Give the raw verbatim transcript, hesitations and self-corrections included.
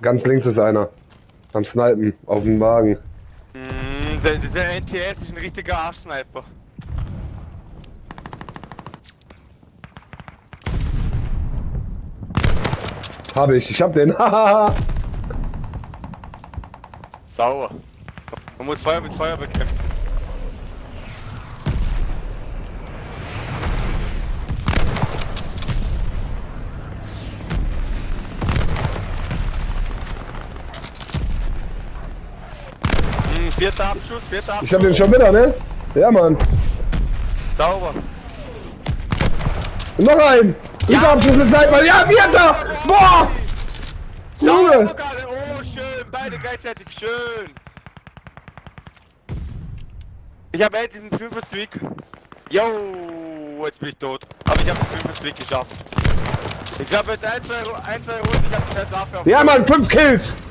Ganz links ist einer. Am Snipen, auf dem Wagen. Mm, der, dieser N T S ist ein richtiger Arschsniper. Hab ich, ich hab den. Hahaha. Sauer. Man muss Feuer mit Feuer bekämpfen. Hm, vierter Abschuss, vierter Abschuss. Ich hab den schon wieder, ne? Ja, Mann. Sauber. Und noch ein! Dritter Ja. Abschluss ist Sniper! Ja, vierter! Boah! Sauber, Junge! Garde. Oh, schön. Beide gleichzeitig. Schön. Ich habe endlich einen fünfer Streak. Yo, jetzt bin ich tot. Aber ich habe einen fünfer Streak geschafft. Ich glaube jetzt ein, zwei, ein, zwei Runden, ich habe die scheiß Waffe auf. Ja, Mann, fünf Kills!